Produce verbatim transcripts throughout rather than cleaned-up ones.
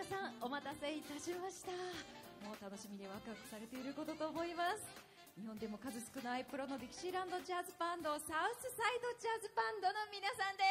皆さんお待たせいたしました。もう楽しみでワクワクされていることと思います。日本でも数少ないプロのディキシーランドジャズバンド、サウスサイドジャズバンドの皆さんです。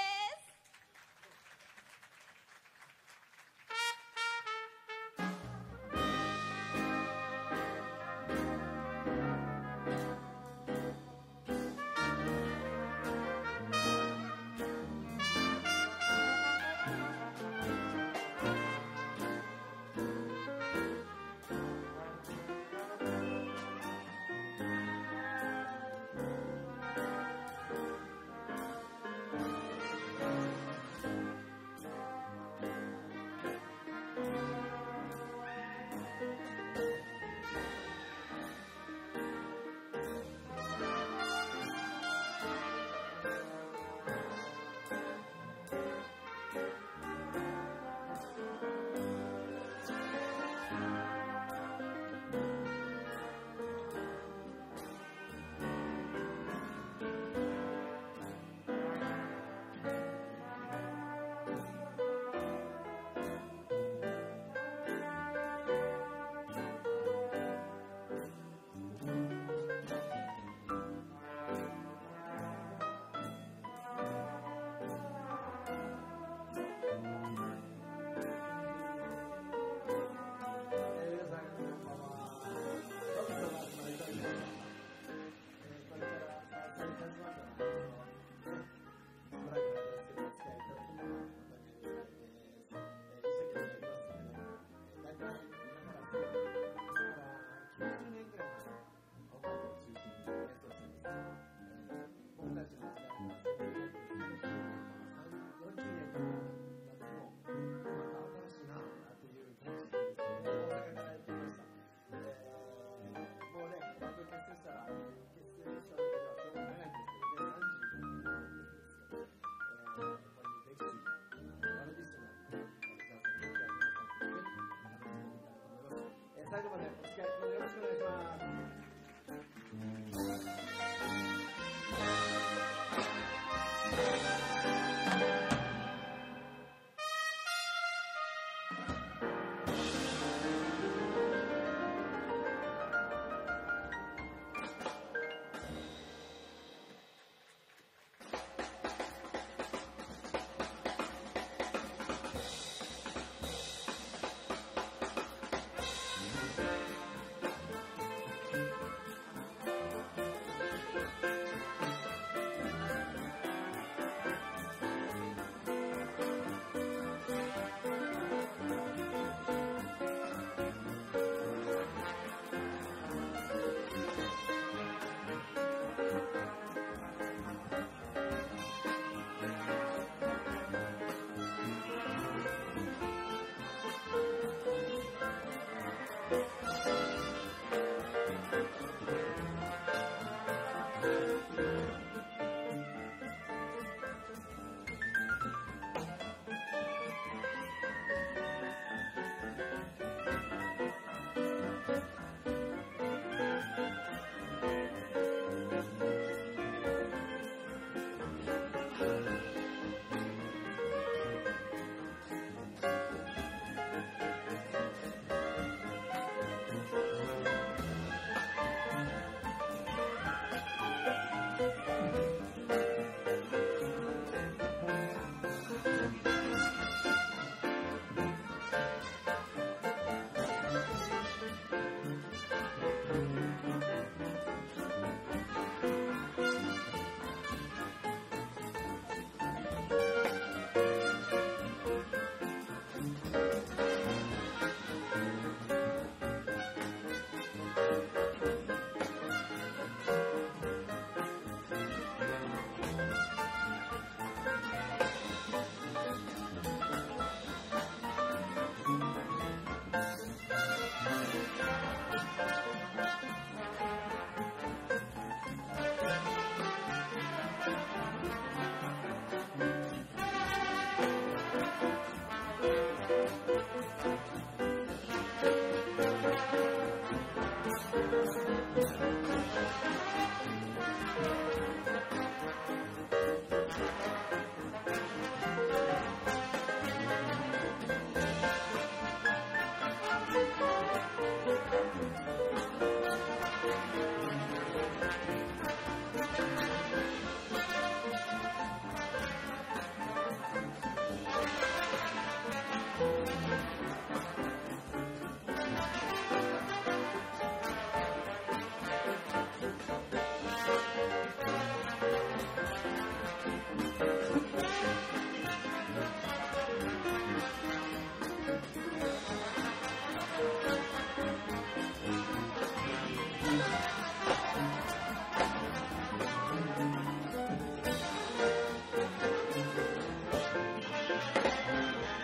最後までお付き合いよろしくお願いします。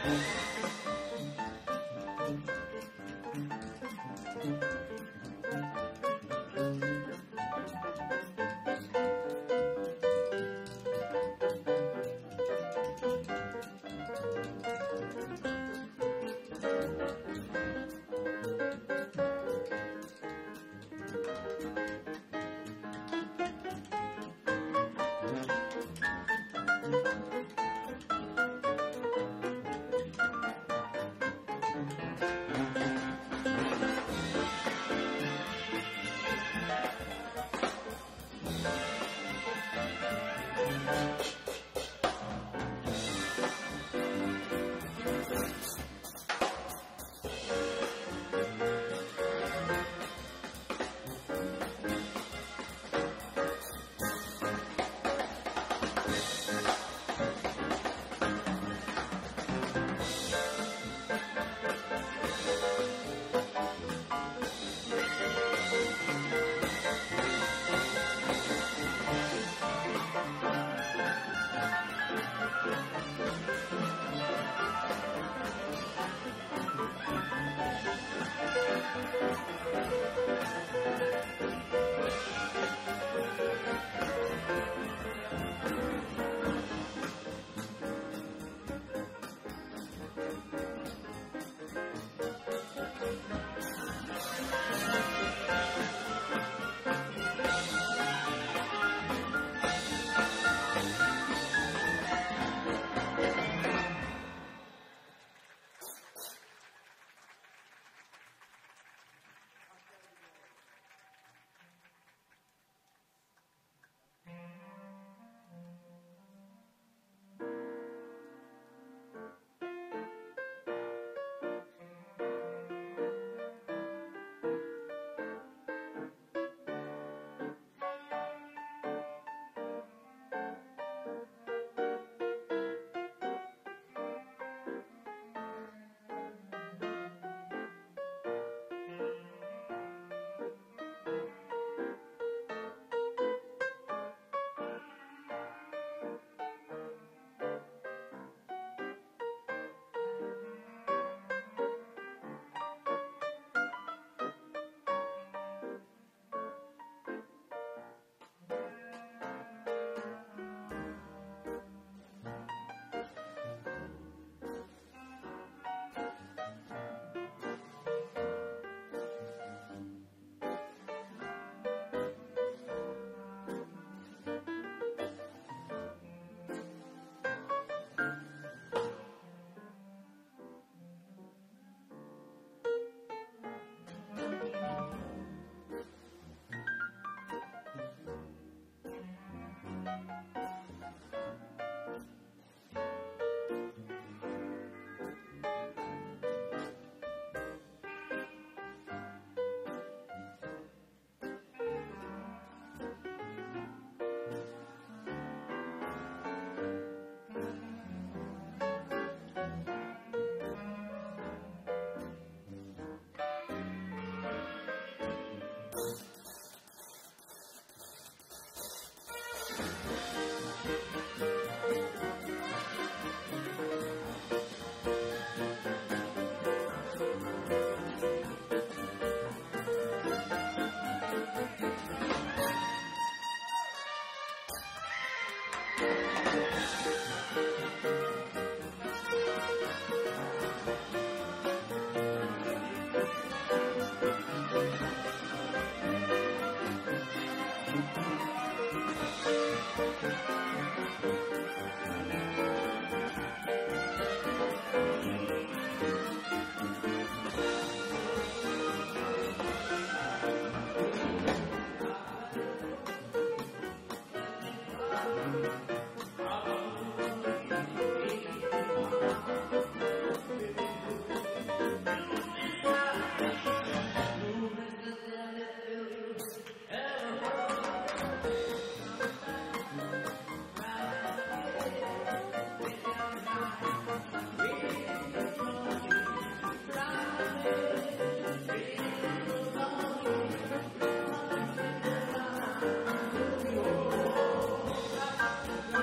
「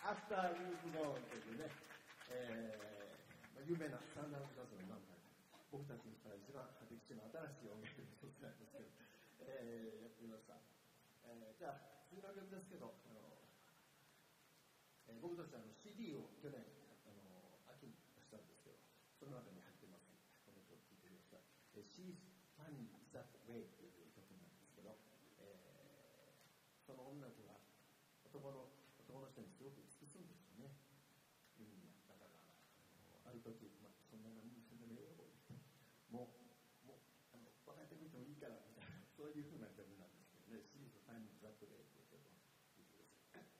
アフターユーズゾーンというね、えーまあ、有名なスタンダードジャズの中で僕たちにしたら一番歴史の新しい音楽の一つなんですけど、えー、やってみました。えー、じゃあ次の曲ですけど、あの、えー、僕たちはあの シーディー を去年あの秋に出したんですけど、その中に入ってます。この曲聴いてください。えー、She's Funny That Way という曲なんですけど、えー、その音楽が男の男の人にすごく尽くすんですよね。うん、だから、ある時、まあ、そんな何にせんでもええよ、もう、もう、あの、分かってみてもいいから、みたいな、そういうふうな曲なんですけどね、シリーズファンにザックでという曲を聴いてください。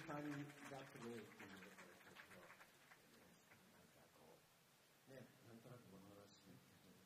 ターニング・ザ・プレイっていうのをなんかこうね、なんとなく物々しい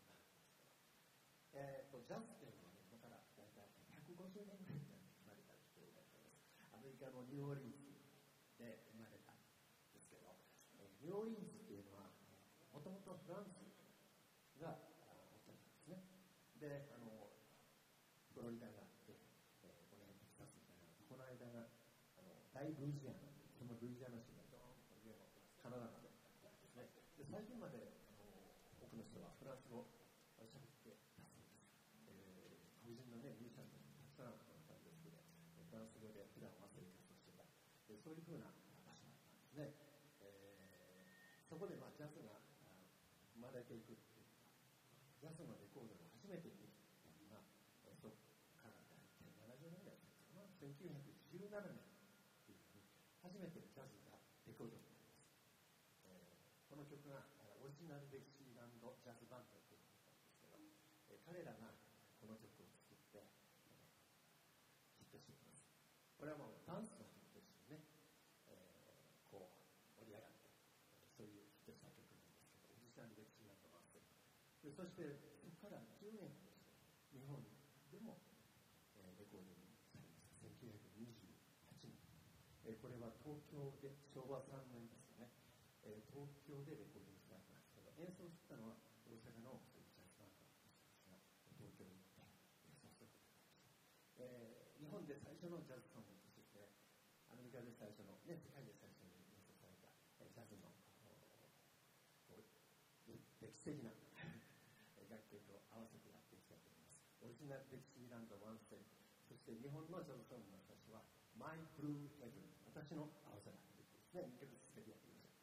えっとジャズっていうのはね、だから大体ひゃくごじゅうねんぐらいに生まれたって言われてます。アメリカのニューオーリンズで生まれたんですけど、ニューオーリンズっていうのはもともとフランスが持ってたんですね。で、あのフロリダがあって、えー、この辺テキサスみたいな、この間があの大ルイジアナ、そのルイジアナ州がドーンと上のカナダまであったんですね。で、最近まであの多くの人はフランス語をしゃべってたそうです。えー、黒人のね、ミュージシャンたちもたくさんあったんですけど、フランス語で普段は生活をしてた、でそういうふうな場所だったんですね。えー、そこで、まあ、ジャズが生まれていくっていうか、ジャズのレコードが初めてできたのが、そこから大体ななじゅうねんぐらいですかな、せんきゅうひゃくじゅうななねんっていうふうに初めてジャズがレコードになります。えー、この曲がオリジナルデキシーランドジャズバンドっていうのがあったんですけど、えー、彼らがこの曲を作って、えー、ヒットしていきます。これはもうダンスの曲としてね、えー、こう盛り上がって、えー、そういうヒットした曲なんですけど、オリジナルデキシーランドバンドで、そしてそこからじゅうねんですね、日本でも、えー、レコードにされました。せんきゅうひゃくにじゅうはちねん、えー、これは東京で昭和さんねんですよね、えー、東京でレコーディングされたんですけど、演奏したのは大阪のそういうジャズバンドの人たちが東京に行って演奏することになりました。えー、日本で最初のジャズソングとして、アメリカで最初の、ね、世界で最初に演奏された、えー、ジャズの歴史的な楽曲を合わせてやっていきたいと思います。オリジナルデキシーランドワンセン、そして日本のジャズソングの私はマイブルーヘブン、私の青空ということですね。にきょく続けてやってみましょう。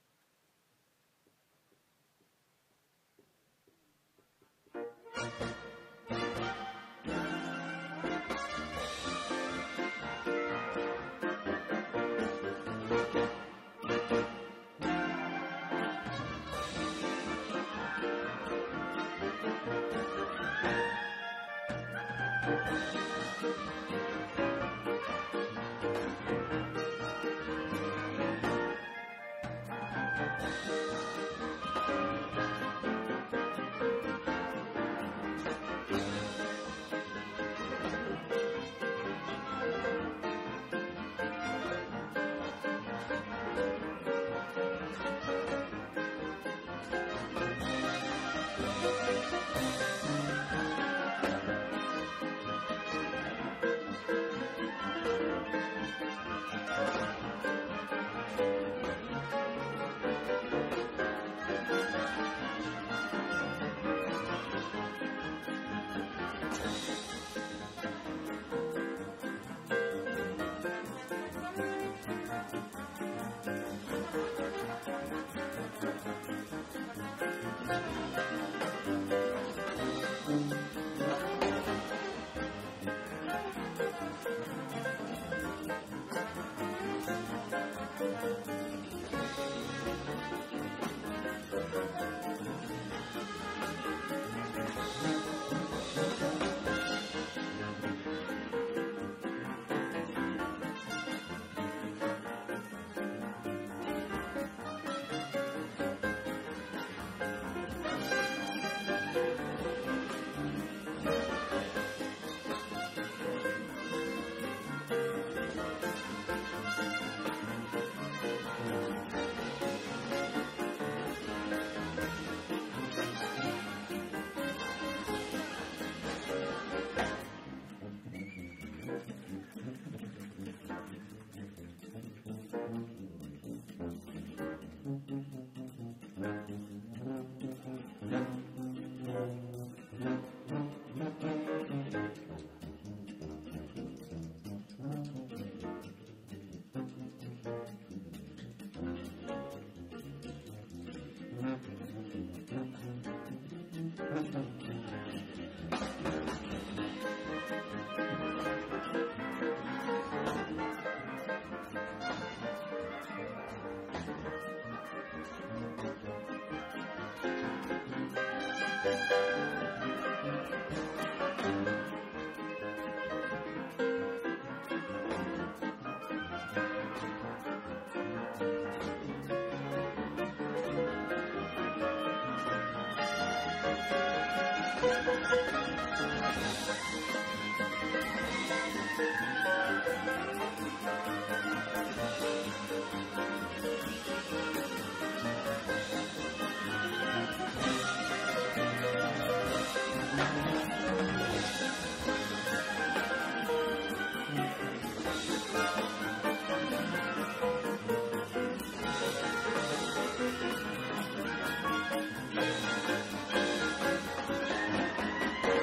「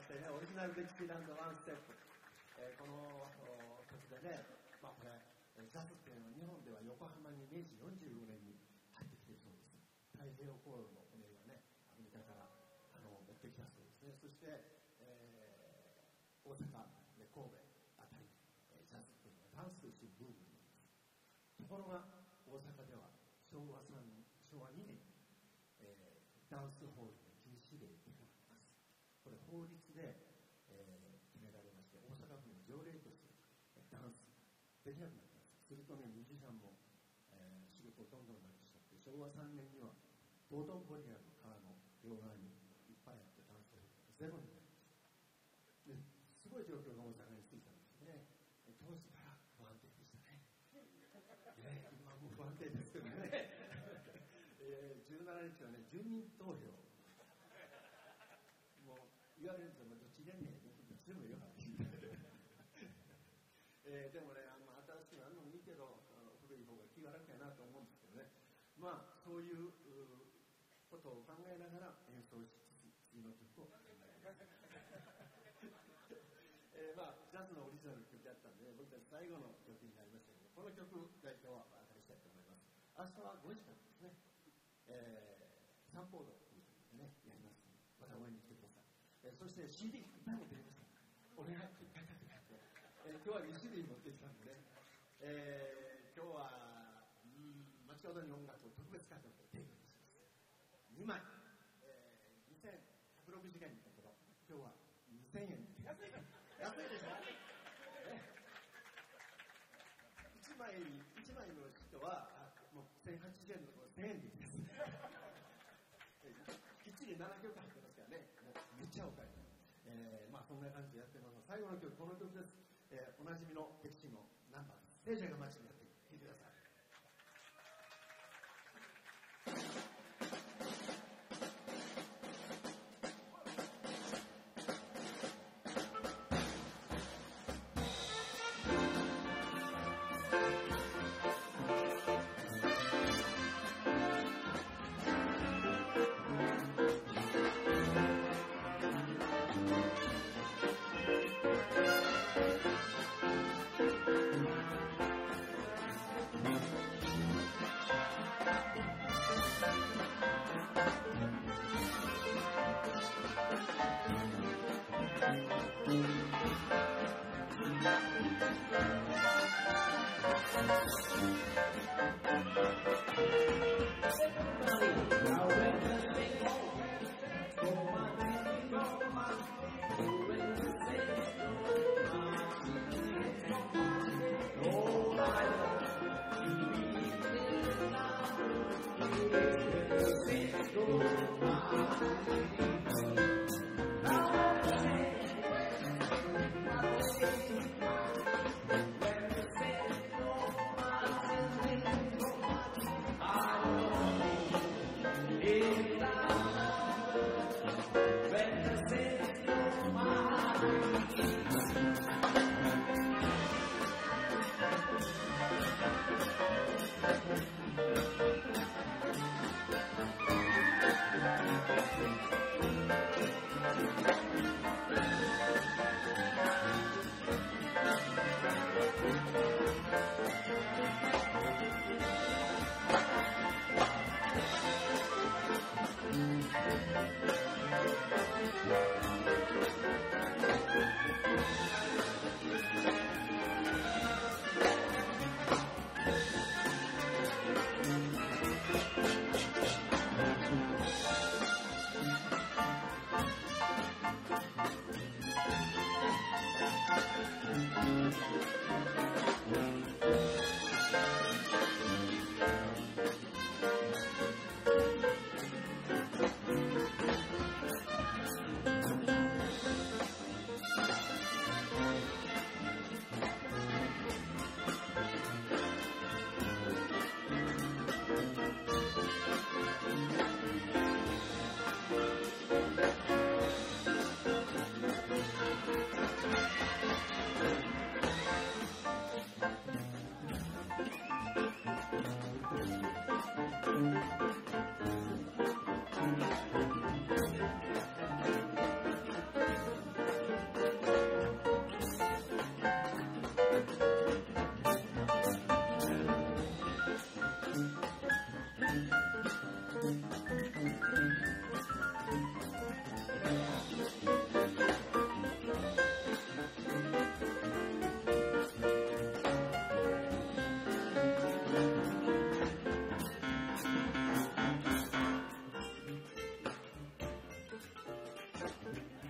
してね、オリジナルデキシーランドワンステップ、えー、この曲でね、まあこれ、ジャズっていうのは日本では横浜に明治よんじゅうごねんに入ってきているそうです。太平洋航路の船がね、アメリカからあの持ってきたそうですね。そして、えー、大阪、ね、神戸あたり、えー、ジャズっていうのはダンスとしてブームになります。ところが大阪では昭和さんねん、昭和にねん、えー、ダンスホールの禁止令が出てます。これ法律で、えー、決められまして、大阪府の条例としてダンスできなくなったんです。するとね、ミュージシャンも、えー、仕事をどんどんなくしちゃって、昭和さんねんには道頓堀にある川の両側にいっぱいあってダンスホールがゼロになりました。ですごい状況が大阪についたんですね。当時から不安定でしたね。ね、今も不安定ですけどね。えー、じゅうしちにちはね、住民投票。もう言われると、どっちでもいいね、どっちでもいいよ、えー、でもね、あの新しいのあるのもいいけど、あの古い方が気が楽やなと思うんですけどね。まあ、そういうことを考えながら演奏しつつ、次の曲を考えます。えー、まあ、ジャズのオリジナルの曲だったんで、僕たち最後の曲になりましたけど、この曲が今日はお別れしたいと思います。明日はごじからですね、えー、サンポードという曲でね、やりますので、また応援に来てください。えー、そして シーディー いっぱい持ってきました。お願いって書いてあって、えー、今日はにしゅるい持ってきたんでね、えー、今日は、うん、町ほどに音楽を特別価格で提供します。にまい、えー、にせんひゃくろくじゅうえんのところ、今日はにせんえんで安い安いでしょ、ね、いちまいいちまいの人はもうせんはちじゅうえんのところせんえんでいいです。きっちりななきょく入ってますからね、もうめっちゃお買い得。えー、まあそんな感じでやってます。最後の曲、この曲です。えー、おなじみのデキシーのナンバーです。レイジャーが街にやって聴いてください。 When the sun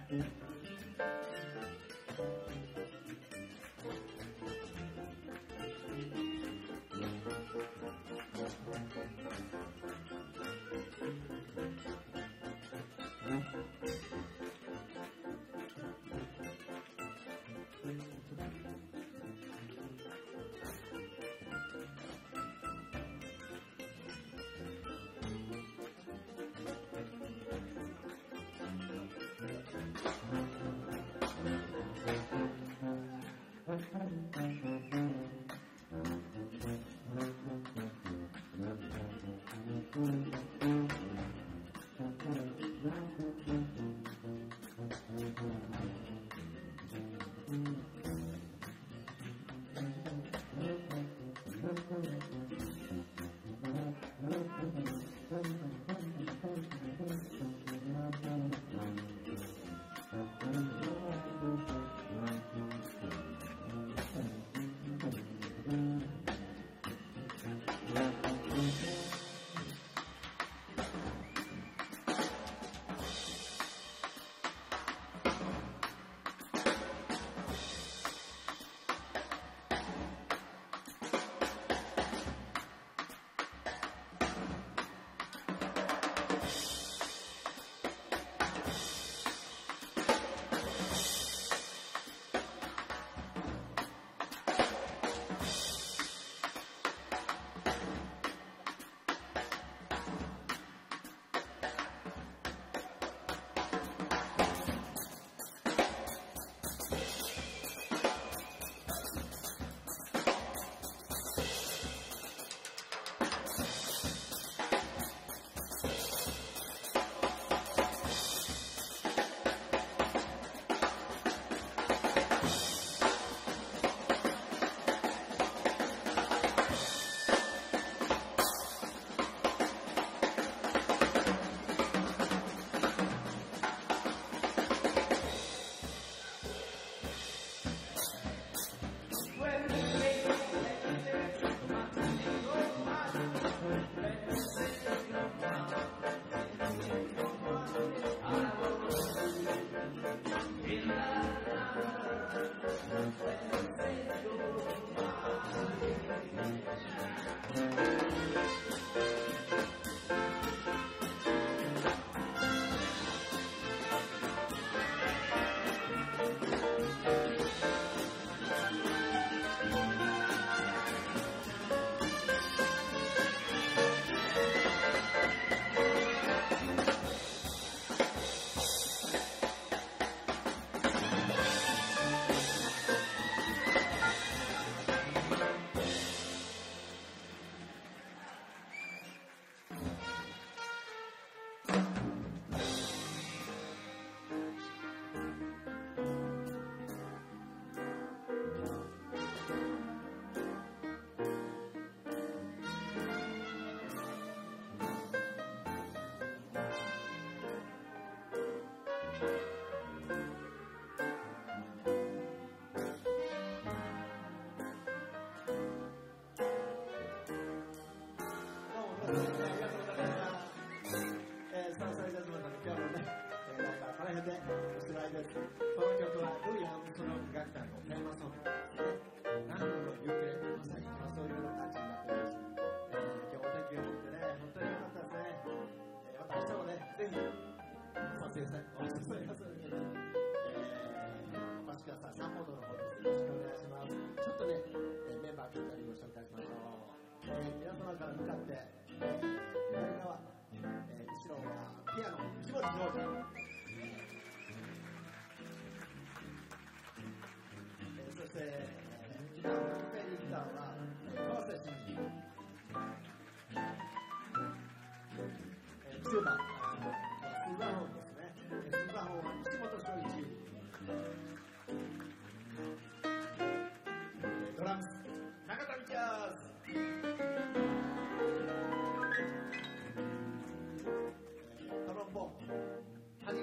谷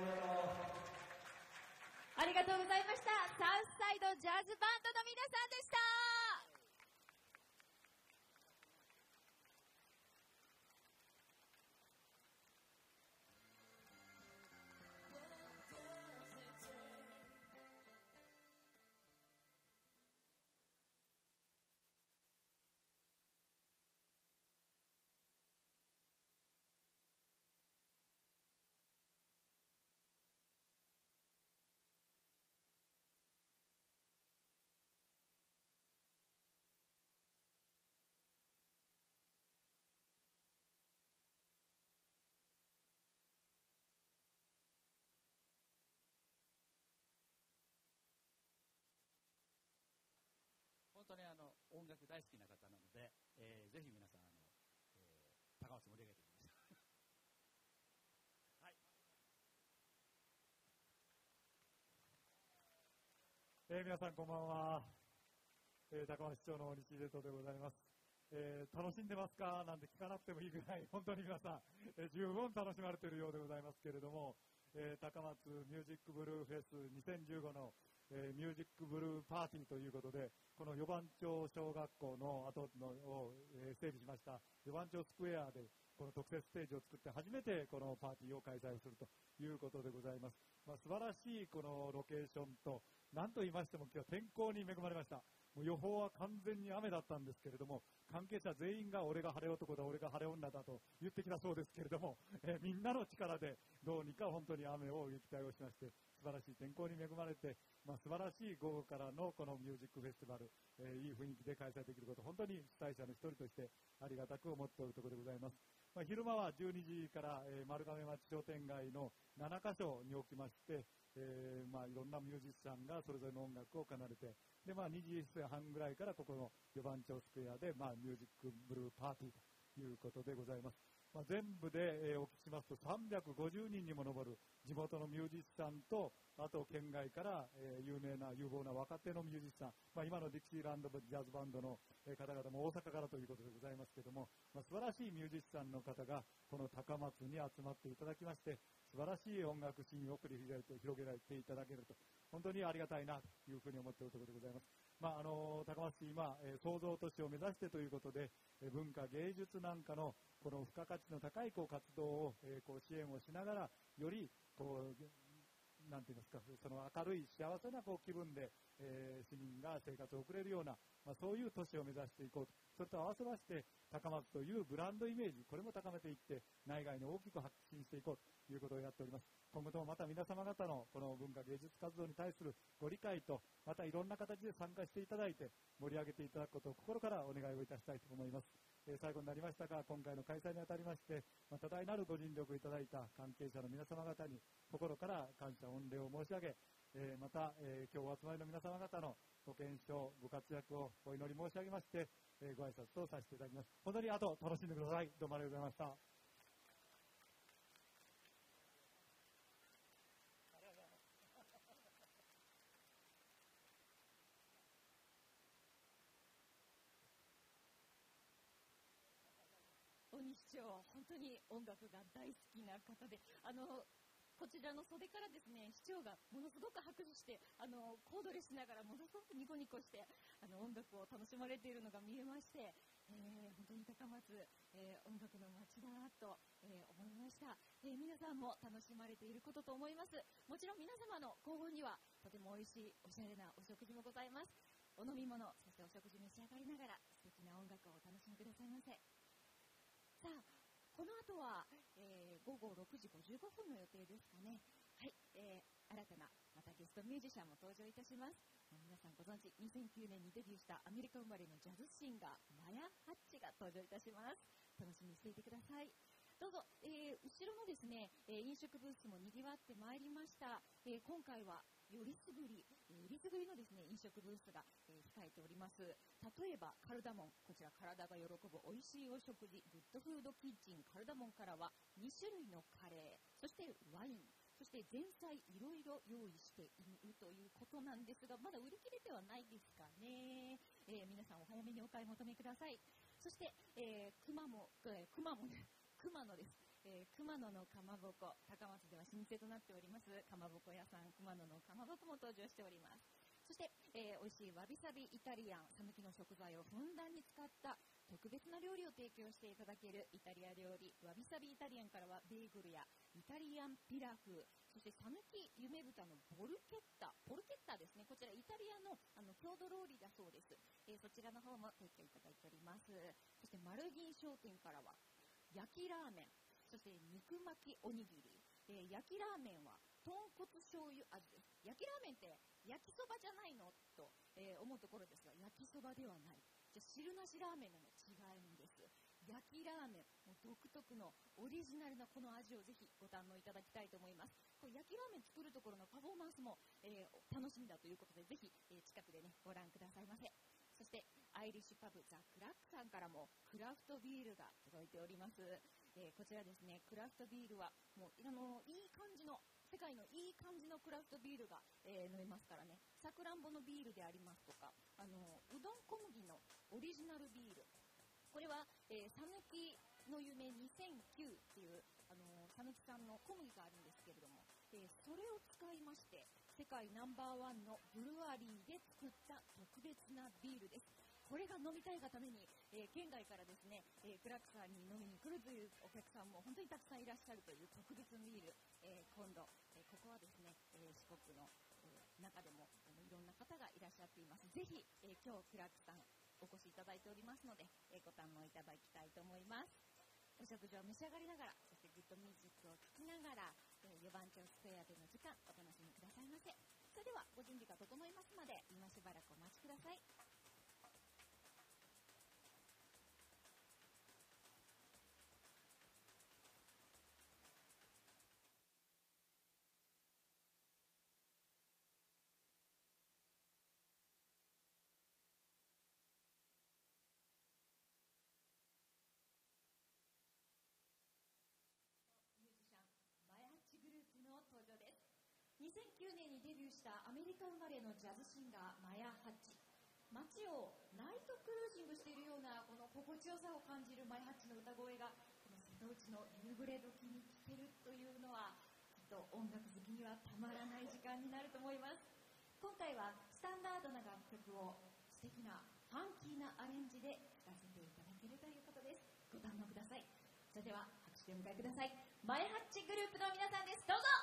ありがとうございました。サウスサイドジャズバンドの皆さんでした。 本当にあの音楽大好きな方なので、えー、ぜひ皆さんあの、えー、高松盛り上げていきましょう。はい。 えー、皆さんこんばんは。えー、高松市長の西出人でございます。えー、楽しんでますかなんて聞かなくてもいいぐらい本当に皆さん、えー、十分楽しまれているようでございますけれども、えー、高松ミュージックブルーフェスにせんじゅうごのえー、ミュージックブルーパーティーということで、この四番町小学校の後のを、えー、整備しました四番町スクエアでこの特設ステージを作って初めてこのパーティーを開催するということでございます。まあ、素晴らしいこのロケーションと、何と言いましても今日は天候に恵まれました。もう予報は完全に雨だったんですけれども、関係者全員が俺が晴れ男だ、俺が晴れ女だと言ってきたそうですけれども、えー、みんなの力でどうにか本当に雨を撃退をしまして、素晴らしい天候に恵まれて、まあ、素晴らしい午後からのこのミュージックフェスティバル、えー、いい雰囲気で開催できること、本当に主催者の一人としてありがたく思っておるところでございます。まあ、昼間はじゅうにじから、えー、丸亀町商店街のななかしょに起きまして、えーまあ、いろんなミュージシャンがそれぞれの音楽を奏でて、でまあ、にじはんぐらいからここの四番町スクエアで、まあ、ミュージックブルーパーティーということでございます。まあ、全部で、えー、お聞きしますとさんびゃくごじゅうにんにも上る地元のミュージシャンと、あと県外から、えー、有名な有望な若手のミュージシャン、まあ、今のディキシーランドジャズバンドの、えー、方々も大阪からということでございますけれども、まあ、素晴らしいミュージシャンの方がこの高松に集まっていただきまして、素晴らしい音楽シーンを繰り広げられていただけると、本当にありがたいなというふうに思っているところでございます。まああのー、高松市今、えー、創造都市を目指してということで、えー、文化芸術なんかのこの付加価値の高いこう活動を、えー、こう支援をしながら、よりこうなんて言いますか、その明るい幸せなこう気分で、えー、市民が生活を送れるような、まあ、そういう都市を目指していこうと。それと合わせまして高松というブランドイメージ、これも高めていって内外に大きく発信していこうということをやっております。今後ともまた皆様方のこの文化芸術活動に対するご理解と、またいろんな形で参加していただいて盛り上げていただくことを心からお願いをいたしたいと思います。えー、最後になりましたが、今回の開催にあたりまして、まあ、多大なるご尽力いただいた関係者の皆様方に心から感謝御礼を申し上げ、えー、また、えー、今日お集まりの皆様方のご健勝ご活躍をお祈り申し上げまして、えー、ご挨拶とさせていただきます。本当にあと楽しんでください。どうもありがとうございました。 大西市長、本当に音楽が大好きな方で、あのこちらの袖からですね、市長がものすごく拍手して、あのコードレスしながらものすごくニコニコして、あの音楽を楽しまれているのが見えまして、えー、本当に高松、えー、音楽の街だなと、えー、思いました、えー。皆さんも楽しまれていることと思います。もちろん皆様の後方にはとても美味しいおしゃれなお食事もございます。お飲み物、そしてお食事召し上がりながら素敵な音楽をお楽しみくださいませ。さあ、この後は、えー、午後ろくじごじゅうごふんの予定ですかね。はい、えー、新たなまたゲストミュージシャンも登場いたします。皆さんご存知、にせんきゅうねんにデビューしたアメリカ生まれのジャズシンガーマヤ・ハッチが登場いたします。楽しみにしていてください。どうぞ、えー、後ろのですね、えー、飲食ブースもにぎわってまいりました。えー、今回はよりすぐり、えー、りすぐりのですね飲食ブースが、えー、控えております。例えばカルダモン、こちら体が喜ぶ美味しいお食事、グッドフードキッチンカルダモンからはにしゅるいのカレー、そしてワイン、そして前菜いろいろ用意しているということなんですが、まだ売り切れてはないですかね。えー、皆さんお早めにお買い求めください。そして、えー、熊も、えー、熊もね熊野です。 えー、熊野のかまぼこ、高松では老舗となっておりますかまぼこ屋さん、熊野のかまぼこも登場しております。そして、えー、美味しいわびさびイタリアン、讃岐の食材をふんだんに使った特別な料理を提供していただけるイタリア料理、わびさびイタリアンからはベーグルやイタリアンピラフ、そして讃岐夢豚のボルケッタ、ポルケッタですね、こちらイタリアのあの郷土料理だそうです。えー、そちらの方も提供いただいております。そして丸銀商店からは焼きラーメン、そして肉巻きおにぎり、えー、焼きラーメンは豚骨醤油味です。焼きラーメンって焼きそばじゃないのと、えー、思うところですが、焼きそばではない。じゃ汁なしラーメンなの違うんです。焼きラーメン、もう独特のオリジナルなこの味をぜひご堪能いただきたいと思います。これ焼きラーメン作るところのパフォーマンスも、えー、楽しみだということで、ぜひ、えー、近くでねご覧くださいませ。そしてアイリッシュパブザ・クラックさんからもクラフトビールが届いております。えー、こちらですね、クラフトビールはもうあのいい感じの世界のいい感じのクラフトビールが、えー、飲めますからね。さくらんぼのビールでありますとか、あのうどん小麦のオリジナルビール、これはえー、讃岐の夢にせんきゅうっていうあの讃岐産の小麦があるんですけれども、えー、それを使いまして世界ナンバーワンのブルワリーで作った特別なビールです。これが飲みたいがために、えー、県外からですね、えー、クラックさんに飲みに来るというお客さんも本当にたくさんいらっしゃるという特別ビール、えー、今度、えー、ここはですね、えー、四国の、えー、中でもあのいろんな方がいらっしゃっています。ぜひ、えー、今日クラックさんお越しいただいておりますので、えー、ご堪能いただきたいと思います。お食事を召し上がりながら、そしてグッドミュージックを聴きながら、えー、よ番町スクエアでの時間お楽しみくださいませ。それではご準備が整いますまで今しばらくお待ちください。にせんきゅうねんにデビューしたアメリカ生まれのジャズシンガーマヤ・ハッチ。街をナイトクルージングしているようなこの心地よさを感じるマヤ・ハッチの歌声がこの瀬戸内の夕暮れ時に聴けるというのはきっと音楽好きにはたまらない時間になると思います。今回はスタンダードな楽曲を素敵なファンキーなアレンジで聴かせていただけるということです。ご堪能ください。それでは拍手でお迎えください。マヤ・ハッチグループの皆さんです。どうぞ。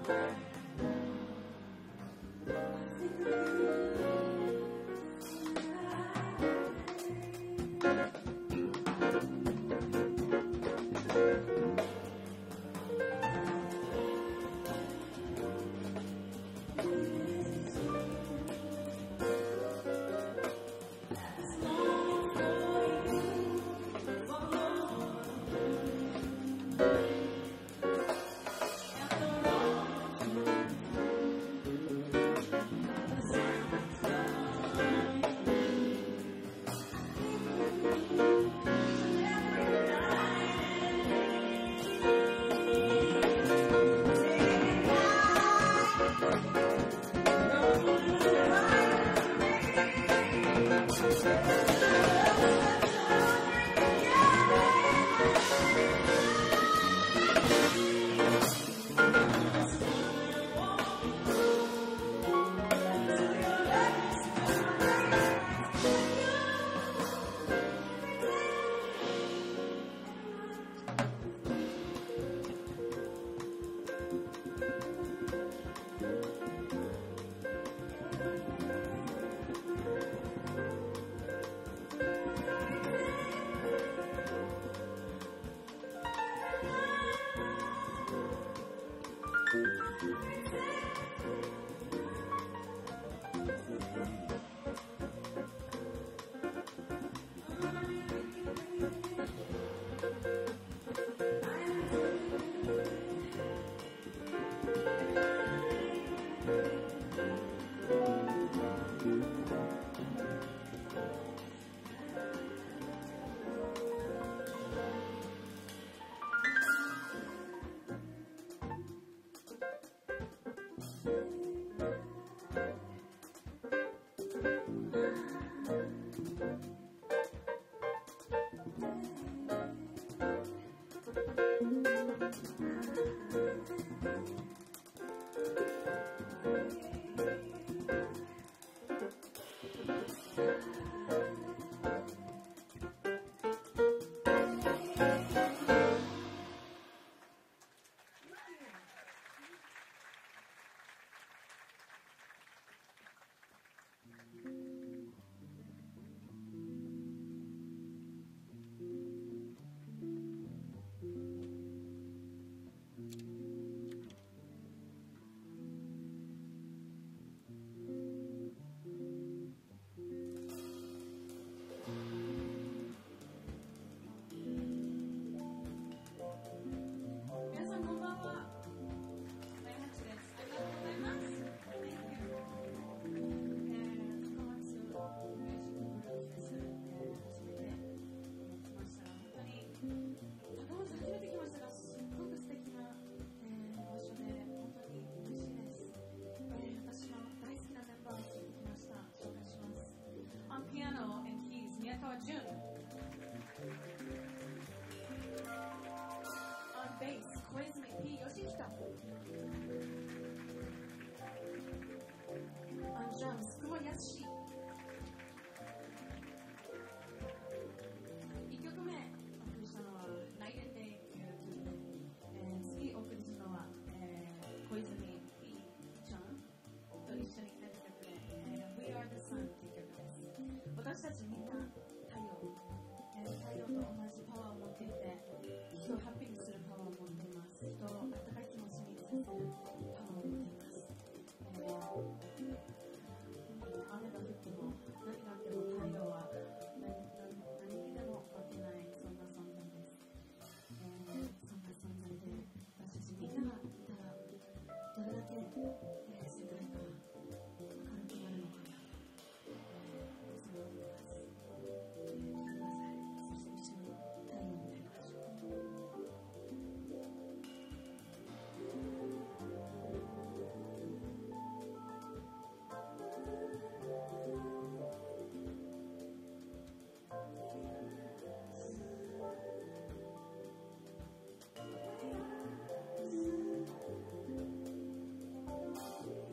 「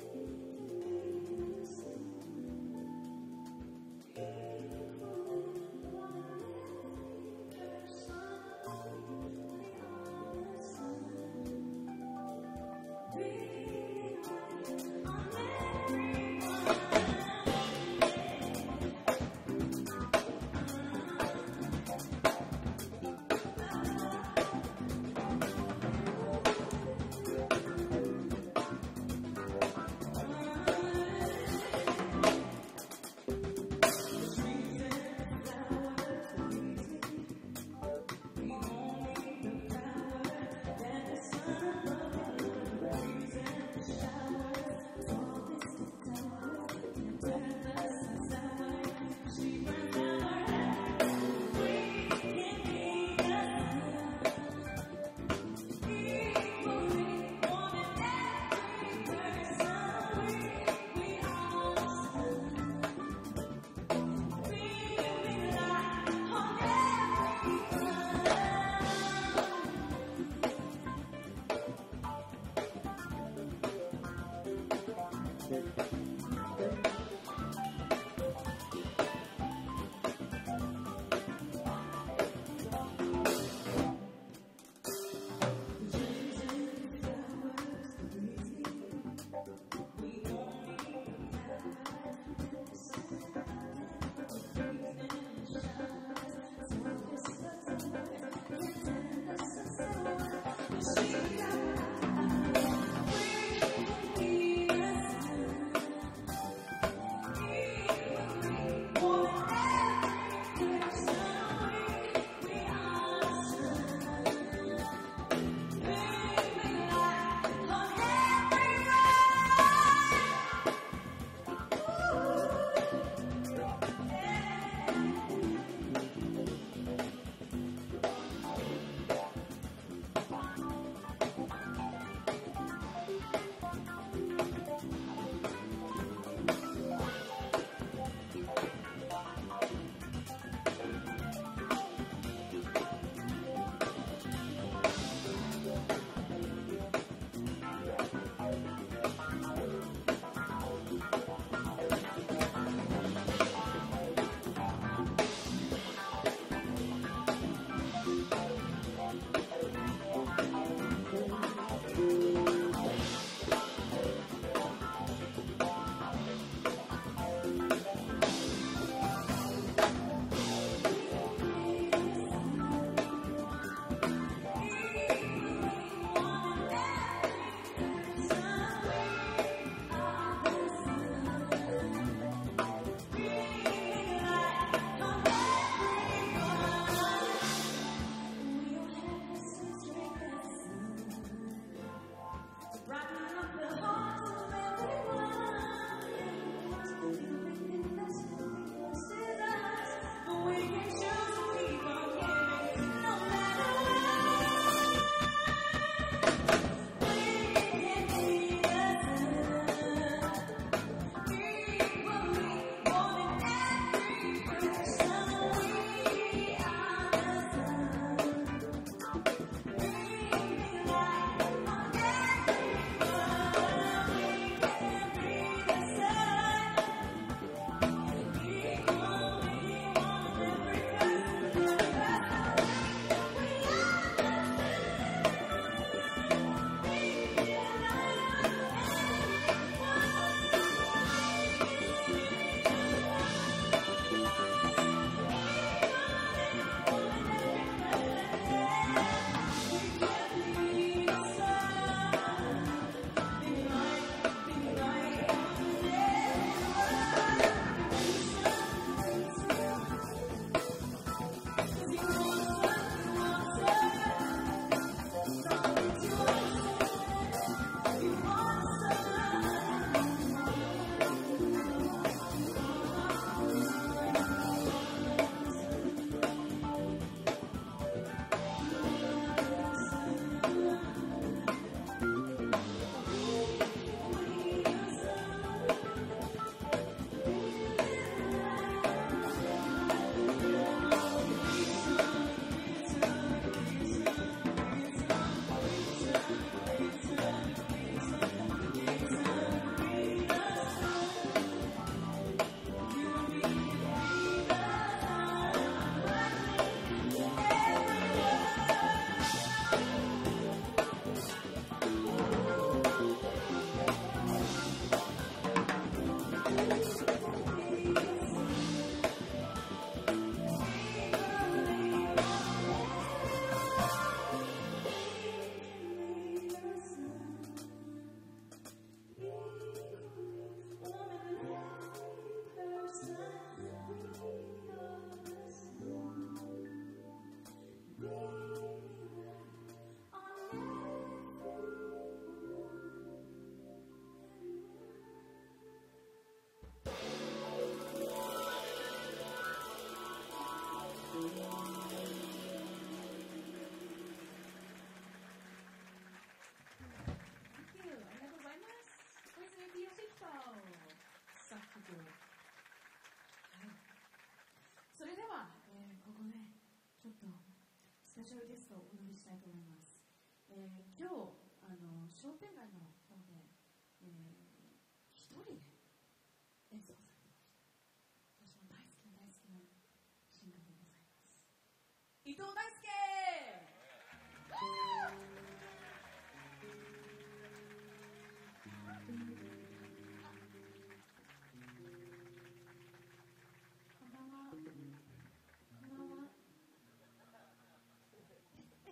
スペシャルゲストをお呼びしたいと思います。えー、今日あの商店街の方で、えー、一人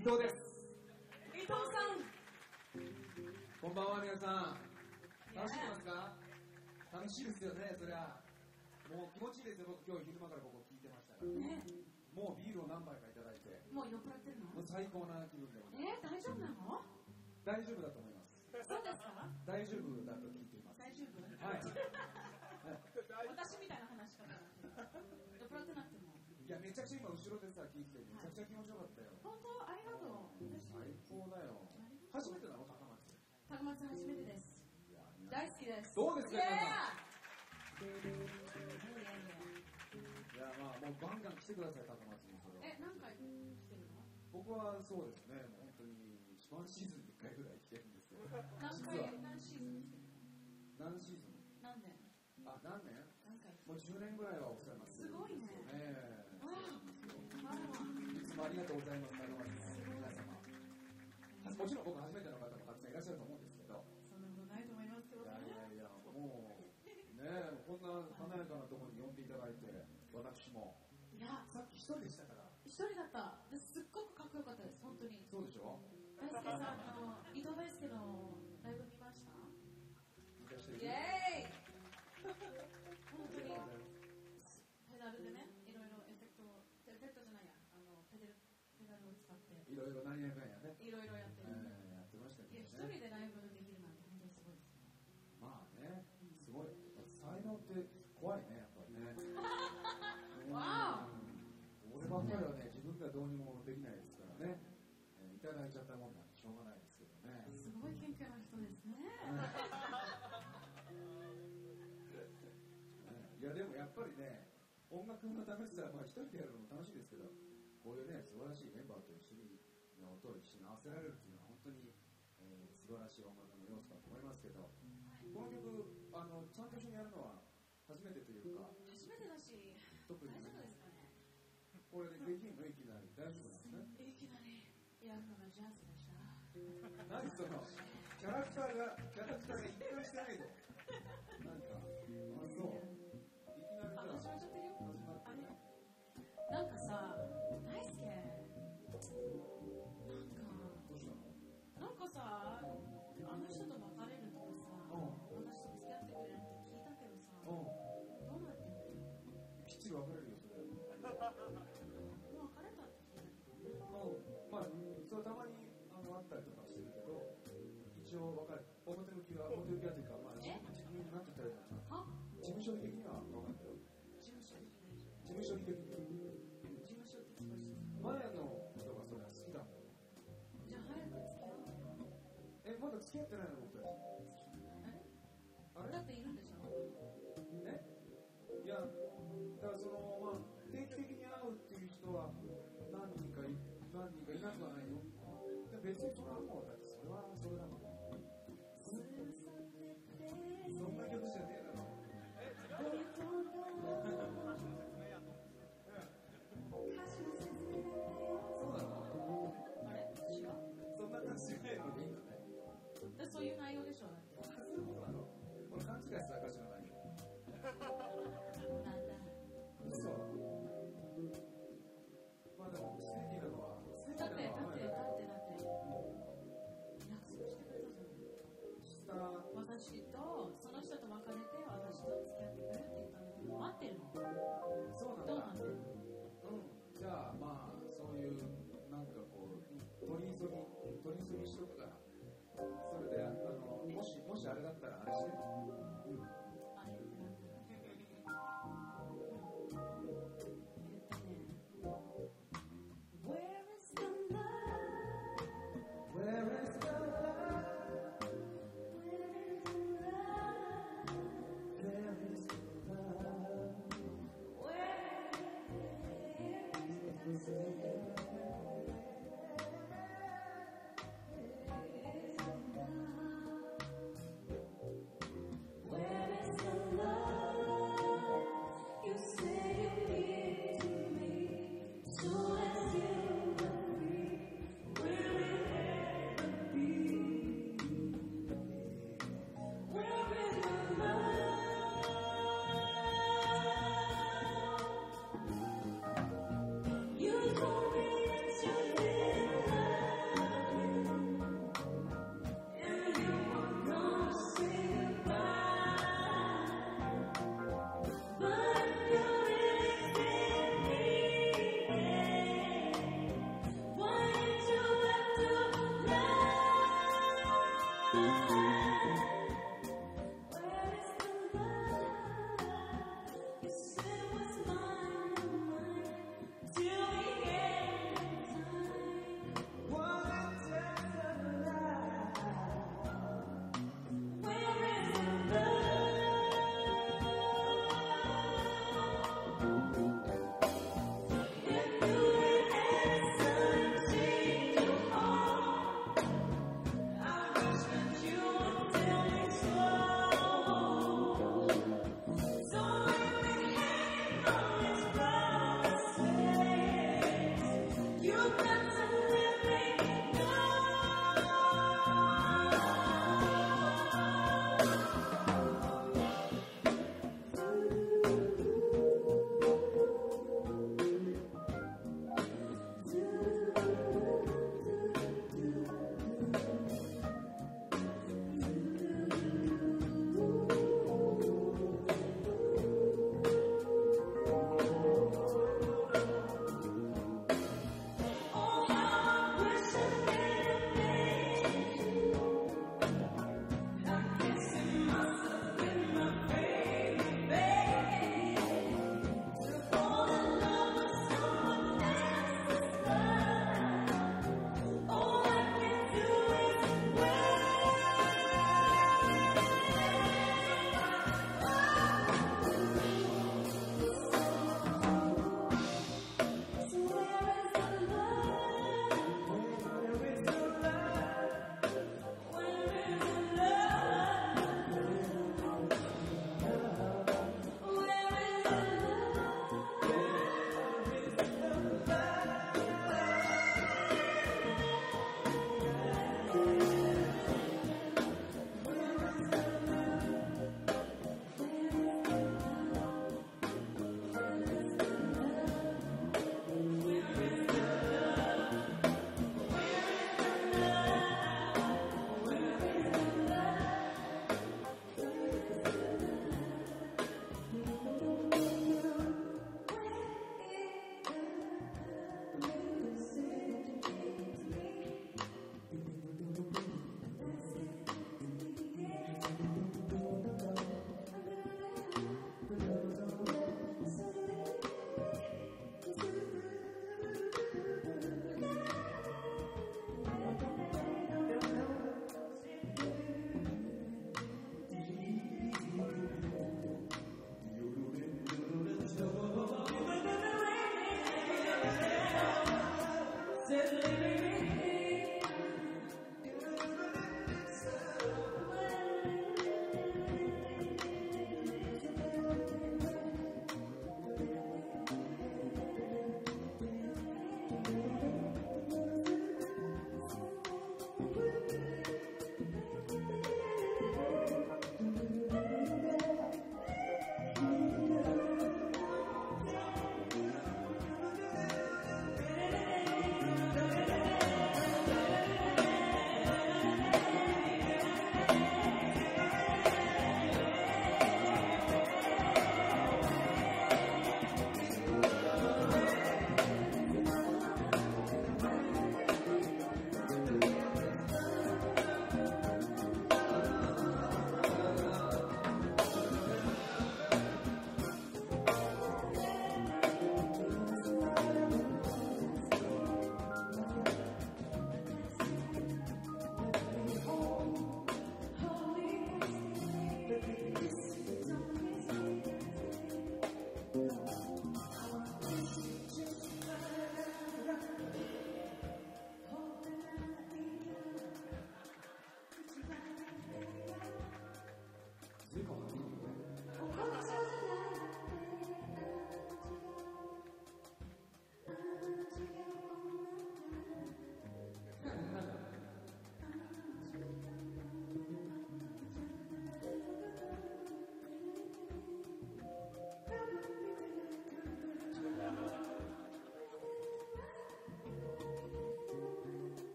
伊藤です。 伊藤さん。 こんばんは皆さん。楽しんでますか？楽しいですよね、そりゃ。もう気持ちいいですよ、僕今日昼間からここ聞いてましたから。ね、もうビールを何杯かいただいて。 もう酔っ払ってるの？もう最高な気分でございます。 えー、大丈夫なの？ 大丈夫だと思います。 そうですか？ 大丈夫だと聞いています。 大丈夫？ はい。 私みたいな話し方なんで。酔っ払ってなくても。 いや、めちゃくちゃ今後ろでさ、聞いてて、めちゃくちゃ気持ちよかったよ。 本当？ありがとう。 最高だよ。初めてなの？高松。 高松初めてです。大好きです。 どうですか？ いや、まあ、もうガンガン来てください、高松に。 え、何回来てるの？ 僕はそうですね、もう本当にワンシーズンにいっかいぐらい来てるんですよ。 何回、何シーズン来てるの？ 何シーズン？ 何年？ あ、何年？ 何回？ もうじゅうねんぐらいはお世話になってるんですよ。すごいね。ええ。いつもありがとうございます、高松の皆様。もちろん僕初めての方もたくさんいらっしゃると思うんですけど。 そんなことないと思いますけどね。 いやいやいや、もうね、こんな華やかなところに呼んでいただいて、私も。 いや、 さっき一人でしたから。 一人だった。すっごくかっこよかったです、本当に。 そうでしょ？ 大輔さんの、伊藤大輔のライブ見ました？イエーイ本当に、ペダルでね、いろいろエフェクト、エフェクトじゃないや、あの、ペダル、ペダルを使って。 いろいろ何やかんやね。 いろいろやってる。 えー、やってましたけどね。 いや、一人でライブできるなんて本当にすごいですね。 まあね、すごい。才能って怖いね、やっぱりね。 わー俺ばっかりはね、自分ではどうにもできないですからね。えー、いただいちゃったもんなんてしょうがないですけどね。 すごい謙虚な人ですね。 いや、でもやっぱりね、音楽の楽しさは、まあ一人でやるのも楽しいですけど、こういうね、素晴らしいメンバーと一緒にの音を一緒に合わせられるっていうのは本当に、えー、素晴らしい音楽の要素だと思いますけど、この曲、あの、ちゃんと一緒にやるのは初めてというか、 初めてだし、 特に大丈夫ですかね。 これでできんのいきなり大丈夫なんですね。 いきなり、いや、このジャズでした。 何その、キャラクターが、キャラクターが一貫してないと。なんか、あ、そう。いきなりさ、 始まっちゃってるよ。 始まってる。 なんかさ、大輔、なんか、 どうしたの？ なんかさ、あの人と別れるとかさ、あの人と付き合ってくれるって聞いたけどさ、どうなってんの？ きっちり別れるよ、それ。 もう別れたって聞いたけどね。 まあ、それたまにあのあったりとかしてるけど、一応別れ、表向きは、表向きはというか、まあ、自分になんて言ったらいいのかな。事務処理的には分かったよ。 事務処理事務処理的には。 事務所って聞こえて前のことがそれは好きだもん。 じゃあ早く付き合おう。 え、まだ付き合ってないの僕たち。 あれ？だっているんでしょ？ え？いや、だからその、まあ、定期的に会うっていう人は何人かい、何人かいなくはないよ。で別にそれはもう、だってそれはそれだもん。そんな曲じゃねえだろ。そうなの？ あれ？違う？ そんな感じじゃねえのでいいんだね。 でそういう内容でしょだって。 そういうことなの？俺勘違いした歌詞の内容。 なんだ。 嘘。まあでもステーキなのはステーキだってなのはだってだってだって約束してくれたじゃん。 した私とその人と別れて私と付き合ってくれって言ったんだけど待ってるの。 そうなんだ。 どうなってるの？ うん。じゃあまあそういうなんかこう取り急ぎ取り急ぎしとくから。それであのもしもしあれだったらあれしてる。うん。 あれってなんだろう。えっとね。Where is the love? Where is the love? Where is the love? Where is the love? You told me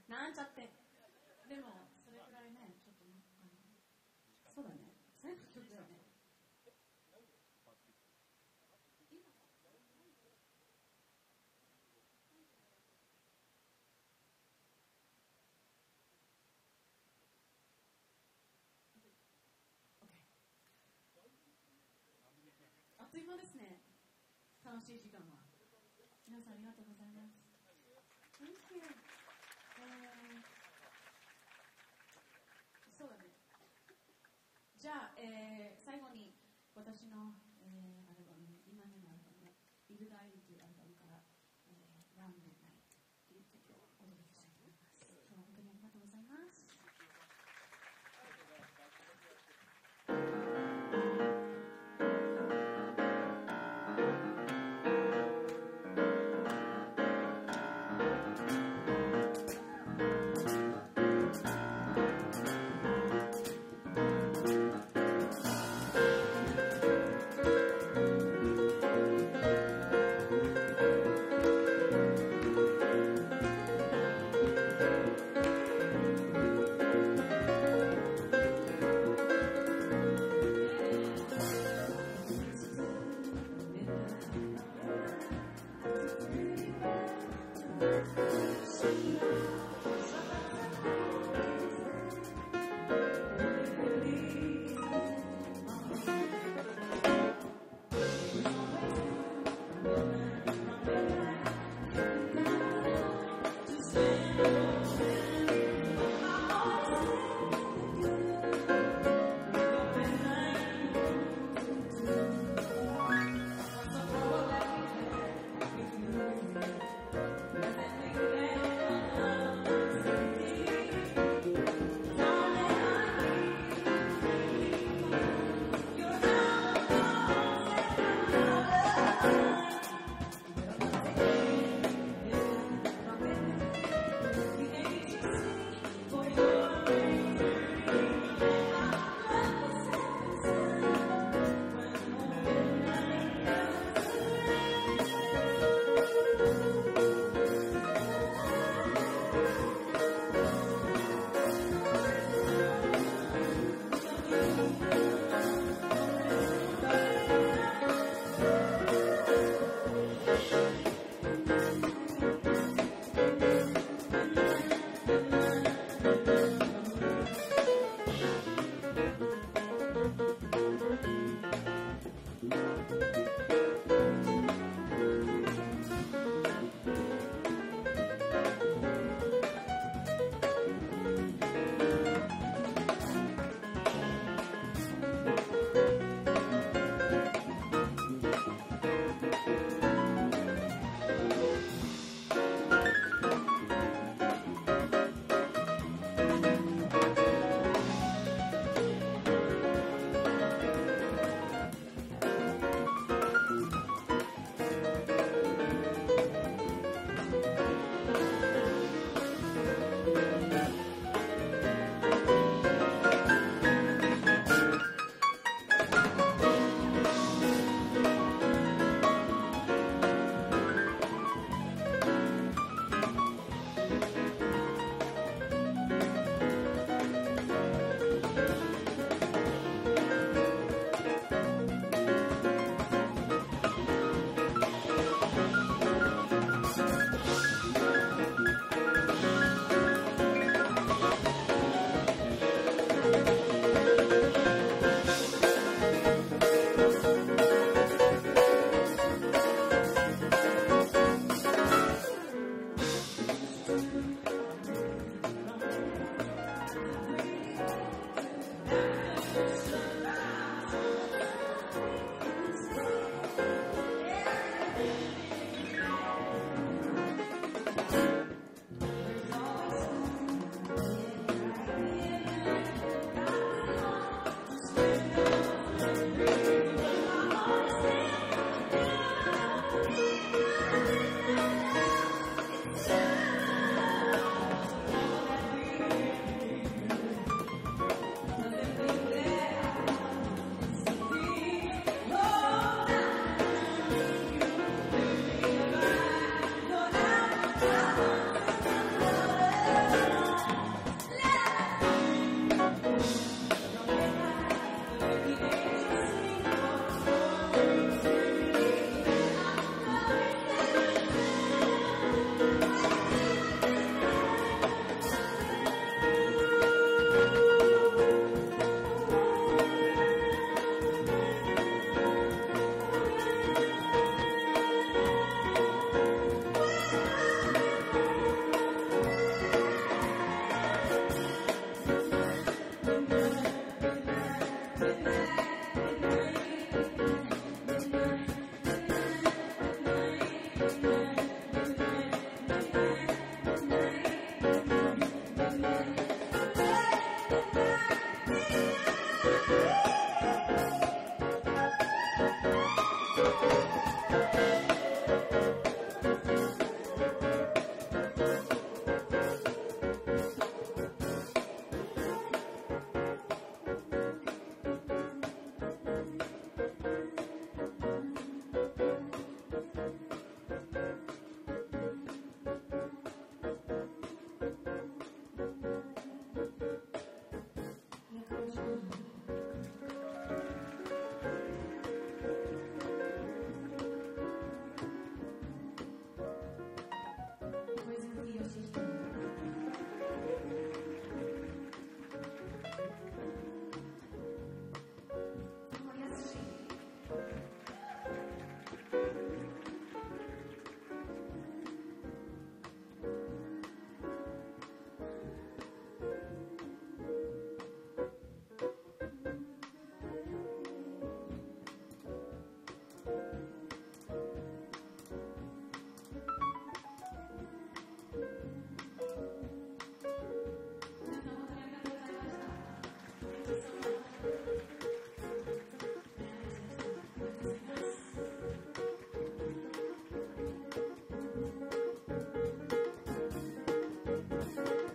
なんちゃって。でもそれくらいね、ちょっとあのそうだね。最後の曲だよね。あっという間ですね。楽しい時間は。皆さんありがとうございます。Thank you. えー、そうだね。じゃあ、えー、最後に私の、えー、アルバム、今のアルバム、ビルダイというアルバムから、えー、ランドナイトという曲をお届けしたいと思います。今日は本当にありがとうございます。 Bye.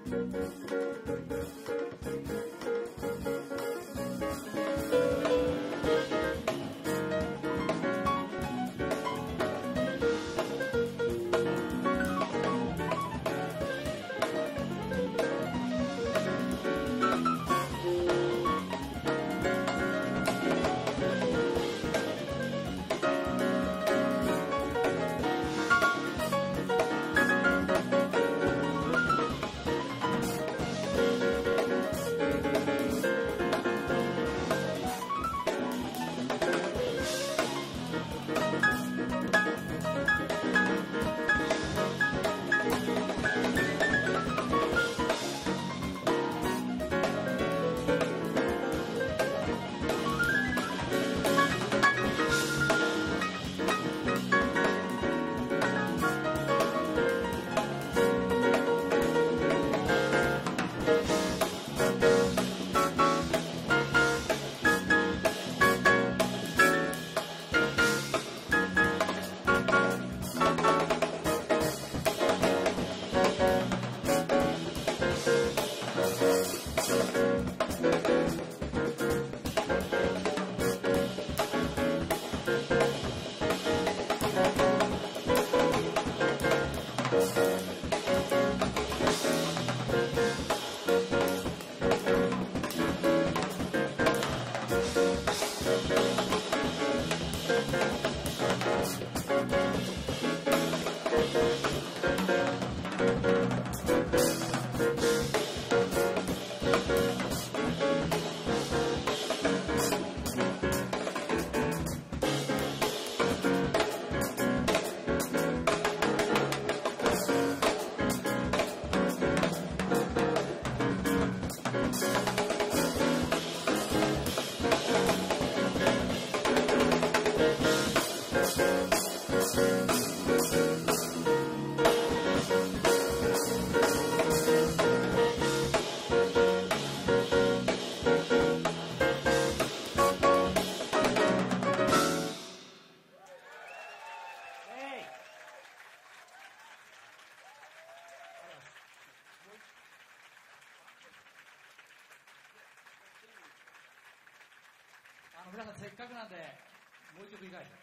あの皆さんせっかくなんでもう一曲いかがでしょう。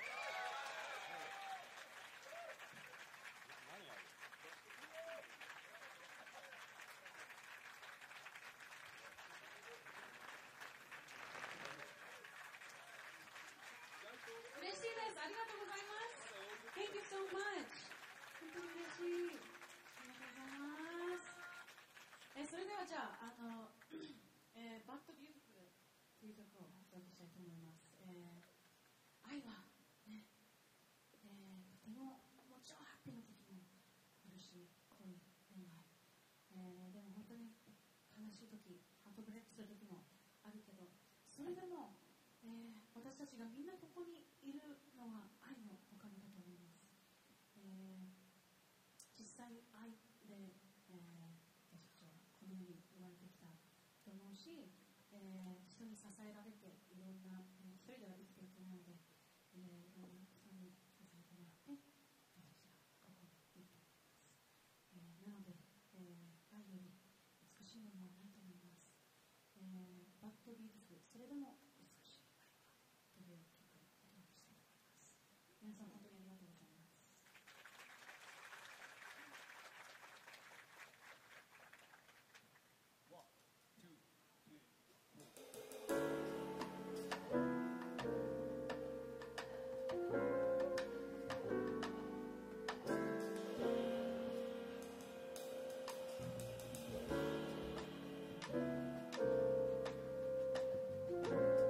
嬉しいです。ありがとうございます。Thank you so much. 本当に嬉しい。ありがとうございます。えそれではじゃあ、あの、えー、バッドビューティフルという曲をお届けしたいと思います。えー、愛は、ね、えー、とてももちろんハッピーな時もあるし、恋、恋愛、えー、でも本当に悲しい時、ハートブレイクする時もあるけど、それでも、えー、私たちがみんなここにいるのは愛のおかげだと思います。えー、実際愛で、えー、私たちはこの世に生まれてきたと思うし、えー、人に支えられていろんな、えー、一人では生きていけないので、えー、いろんな人に支えてもらって私たちがここにいると思います。えー、なので、えー、愛より美しいものはないと思います。えー、バッドビーツ、それでも美しい愛はという曲をお届けしたいと思います。皆さん本当にありがとうございます。 「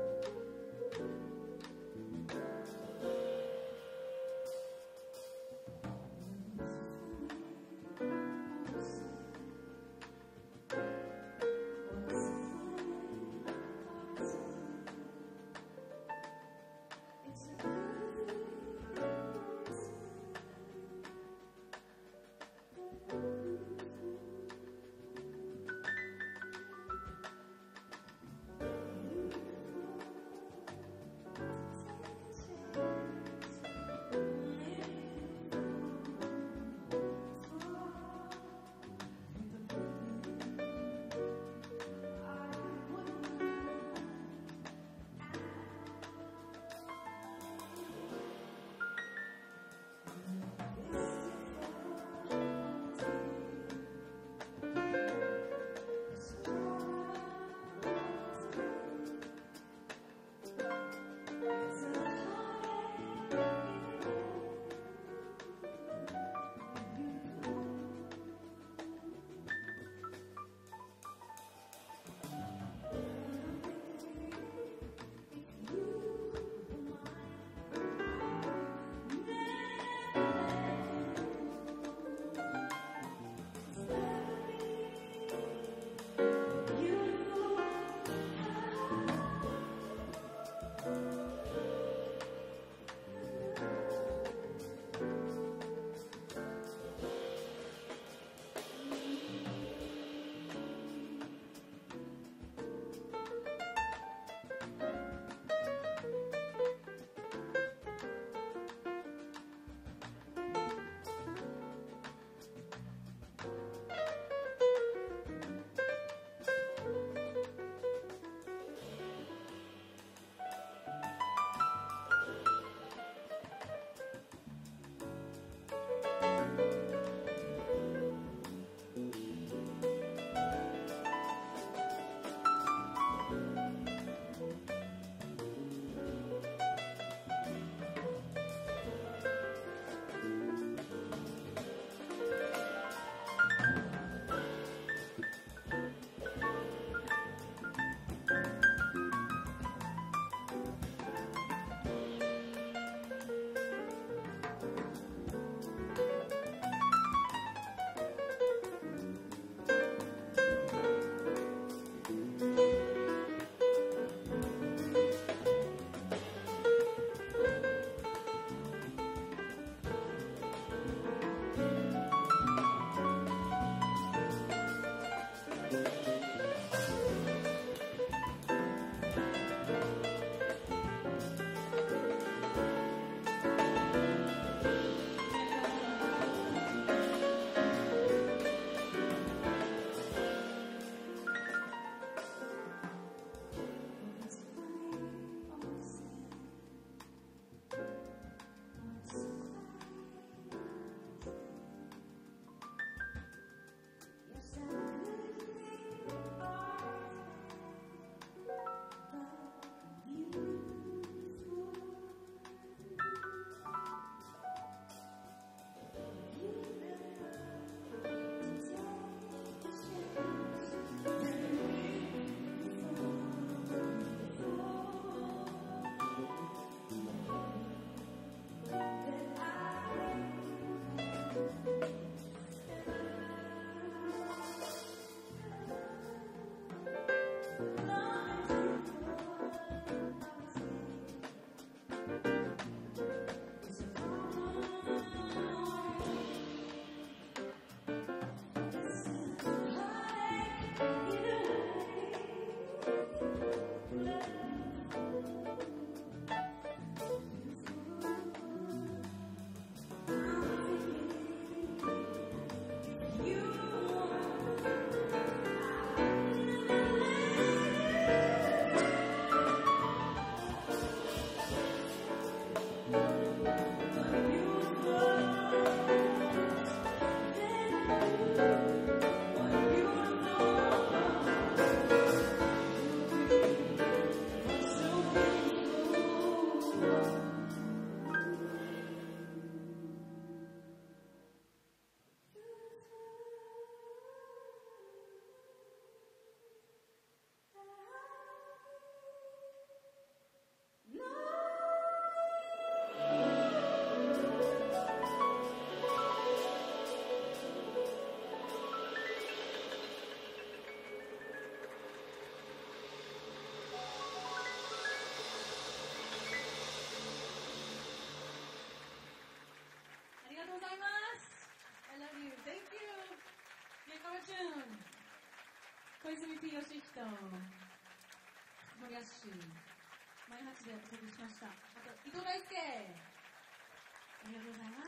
小泉 P 義人、森保、前八でお届けしました。あと、伊藤大輔、ありがとうございます。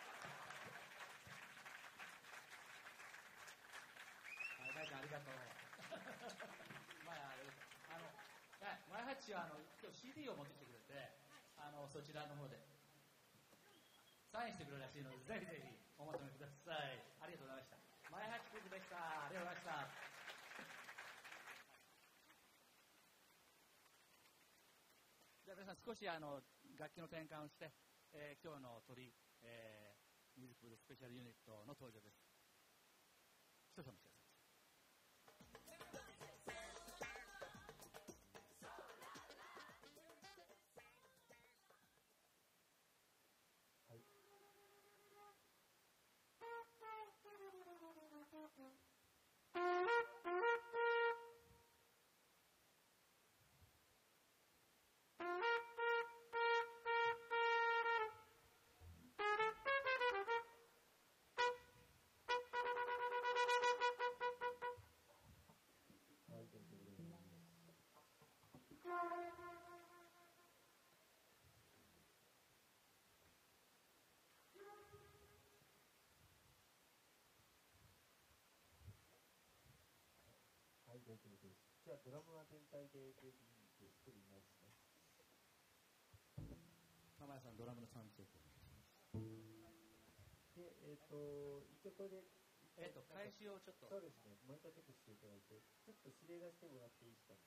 はい、大ちゃんありがとう。まあ、あの、前八はあの今日 シーディー を持ってきてくれて、あのそちらの方でサインしてくれるらしいので、ぜひぜひお求めください。ありがとうございました。前八君でした。ありがとうございました。じゃあ皆さん少しあの楽器の転換をして、えー、今日の鳥、えー、ミュージックブルースペシャルユニットの登場です。少々お待ちください。 はい、大丈夫です。じゃあ、ドラムは全体ででいいですと言いますね。 玉谷さん、ドラムのサウンドチェックお願いします。 で、えっ、ー、と、一曲で、 えっ、ー、と、開始をちょっと。 そうですね、もう一回チェックしていただいて、ちょっと指令出してもらっていいですかね。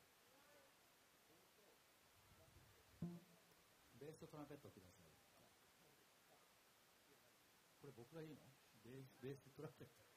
ベースとトランペットをください。これ僕がいいの？ベース、ベースとトランペット。